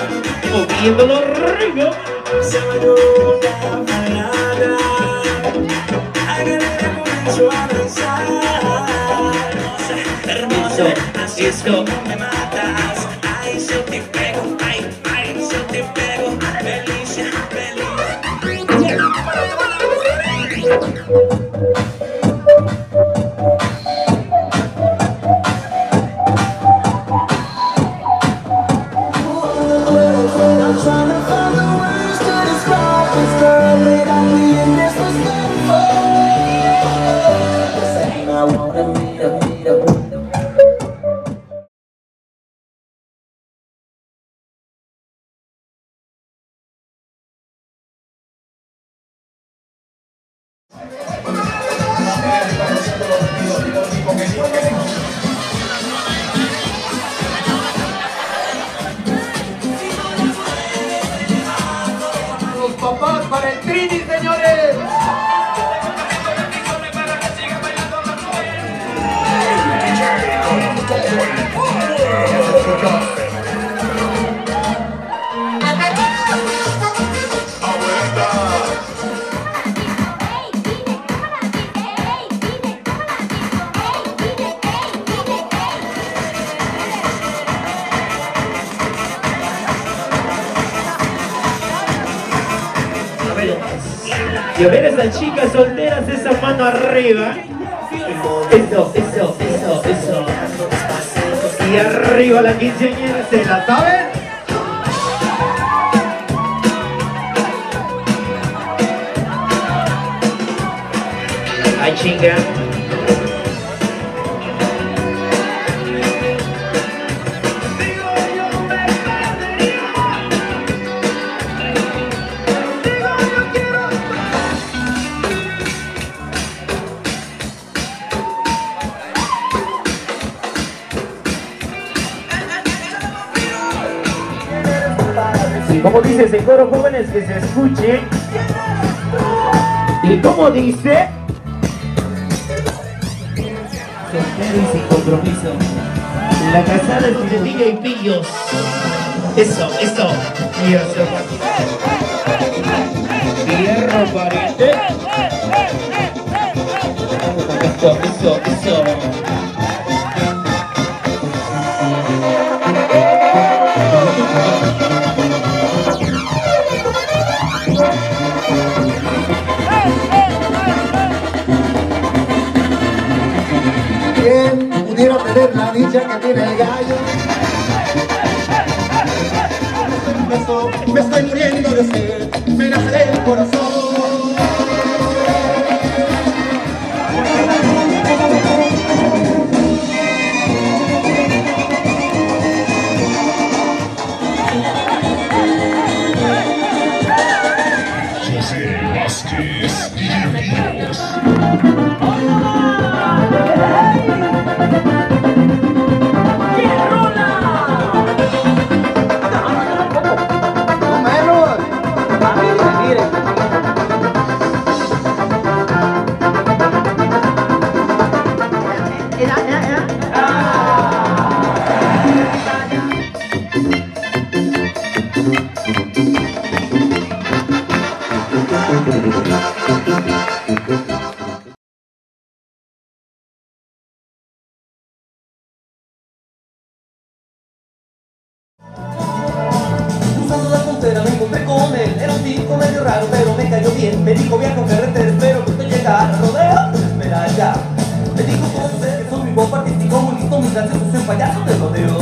moviéndolo rico. Hermoso, así es como me matas. Ay, yo te pego, ay, yo te pego. Felicia, Los papás para el Trini, señores. Y a ver esas chicas solteras, esa mano arriba. Eso. Y arriba la quinceañera, ¿se la saben? Ay, chinga. Como dice ese coro, jóvenes, que se escuche. Y como dice, soltero y sin compromiso, la casada es de DJ Pillos. Eso. Fierro, pariente. Eso. ¿Quién pudiera tener la dicha que tiene el gallo? Me estoy muriendo de sed, me nace el corazón. José Vázquez y amigos. Me encontré con él, era un tipo medio raro, pero me cayó bien. Me dijo, viaja con carretera, espero que usted llegara. Rodeo, espera ya. Me dijo, ¿cómo ves que soy mi voz artístico, bonito, mis danzas, soy un payaso de rodeo.